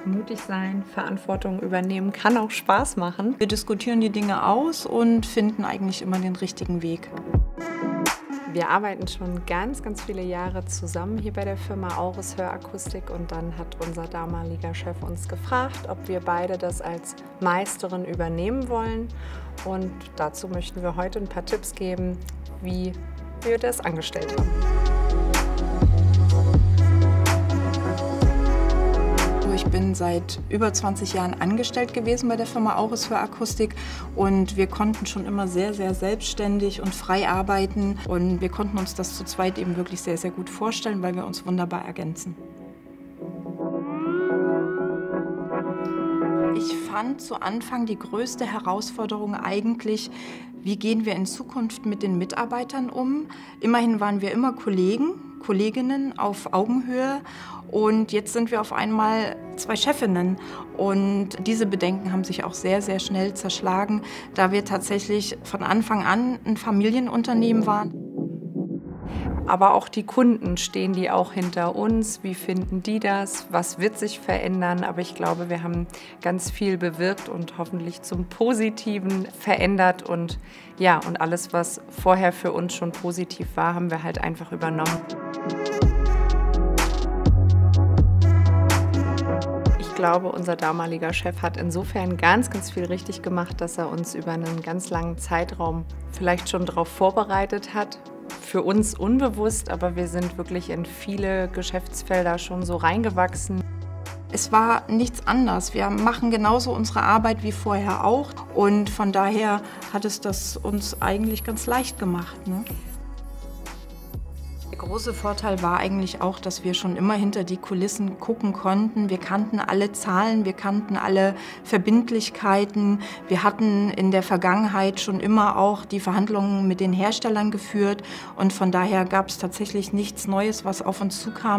Mutig sein, Verantwortung übernehmen, kann auch Spaß machen. Wir diskutieren die Dinge aus und finden eigentlich immer den richtigen Weg. Wir arbeiten schon ganz viele Jahre zusammen hier bei der Firma Auris Hörakustik und dann hat unser damaliger Chef uns gefragt, ob wir beide das als Meisterin übernehmen wollen. Und dazu möchten wir heute ein paar Tipps geben, wie wir das angestellt haben. Ich bin seit über 20 Jahren angestellt gewesen bei der Firma Auris Hörakustik und wir konnten schon immer sehr selbstständig und frei arbeiten und wir konnten uns das zu zweit eben wirklich sehr gut vorstellen, weil wir uns wunderbar ergänzen. Ich fand zu Anfang die größte Herausforderung eigentlich, wie gehen wir in Zukunft mit den Mitarbeitern um? Immerhin waren wir immer Kolleginnen auf Augenhöhe und jetzt sind wir auf einmal 2 Chefinnen und diese Bedenken haben sich auch sehr schnell zerschlagen, da wir tatsächlich von Anfang an ein Familienunternehmen waren. Aber auch die Kunden, stehen die auch hinter uns? Wie finden die das? Was wird sich verändern? Aber ich glaube, wir haben ganz viel bewirkt und hoffentlich zum Positiven verändert. Und ja, und alles, was vorher für uns schon positiv war, haben wir halt einfach übernommen. Ich glaube, unser damaliger Chef hat insofern ganz viel richtig gemacht, dass er uns über einen ganz langen Zeitraum vielleicht schon darauf vorbereitet hat. Für uns unbewusst, aber wir sind wirklich in viele Geschäftsfelder schon so reingewachsen. Es war nichts anders. Wir machen genauso unsere Arbeit wie vorher auch und von daher hat es das uns eigentlich ganz leicht gemacht, ne? Der große Vorteil war eigentlich auch, dass wir schon immer hinter die Kulissen gucken konnten. Wir kannten alle Zahlen, wir kannten alle Verbindlichkeiten. Wir hatten in der Vergangenheit schon immer auch die Verhandlungen mit den Herstellern geführt und von daher gab es tatsächlich nichts Neues, was auf uns zukam.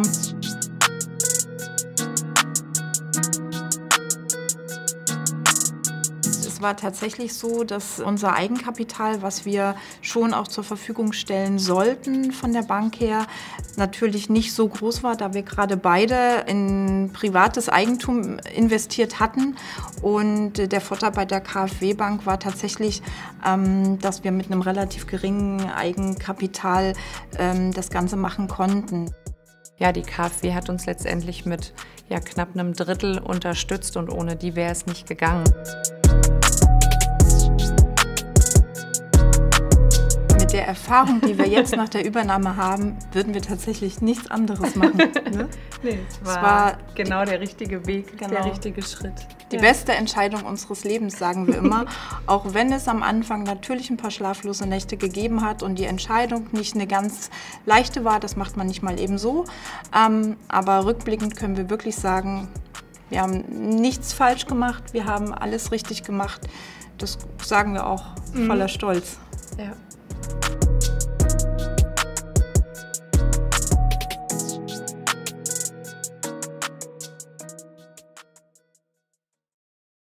Es war tatsächlich so, dass unser Eigenkapital, was wir schon auch zur Verfügung stellen sollten von der Bank her, natürlich nicht so groß war, da wir gerade beide in privates Eigentum investiert hatten. Und der Vorteil bei der KfW-Bank war tatsächlich, dass wir mit einem relativ geringen Eigenkapital das Ganze machen konnten. Ja, die KfW hat uns letztendlich mit knapp einem Drittel unterstützt und ohne die wäre es nicht gegangen. Mit der Erfahrung, die wir jetzt nach der Übernahme haben, würden wir tatsächlich nichts anderes machen. Ne? Nee, es war genau der richtige Weg, der richtige Schritt. Die beste Entscheidung unseres Lebens, sagen wir immer. Auch wenn es am Anfang natürlich ein paar schlaflose Nächte gegeben hat und die Entscheidung nicht eine ganz leichte war, das macht man nicht mal eben so. Aber rückblickend können wir wirklich sagen, wir haben nichts falsch gemacht, wir haben alles richtig gemacht. Das sagen wir auch voller Stolz. Ja.